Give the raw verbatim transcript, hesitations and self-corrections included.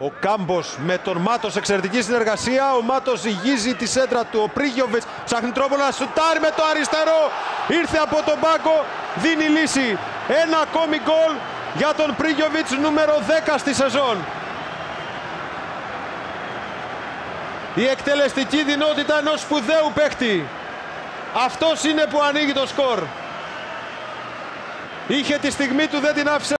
Ο Κάμπος με τον Μάτος, εξαιρετική συνεργασία. Ο Μάτος ζυγίζει τη σέντρα του. Ο Πρίγιοβιτς ψάχνει τρόπο να σουτάρει με το αριστερό. Ήρθε από τον πάγκο, δίνει λύση. Ένα ακόμη γκολ για τον Πρίγιοβιτς, νούμερο δέκα στη σεζόν. Η εκτελεστική δυνότητα ενός σπουδαίου παίκτη. Αυτός είναι που ανοίγει το σκορ. Είχε τη στιγμή του, δεν την άφησε.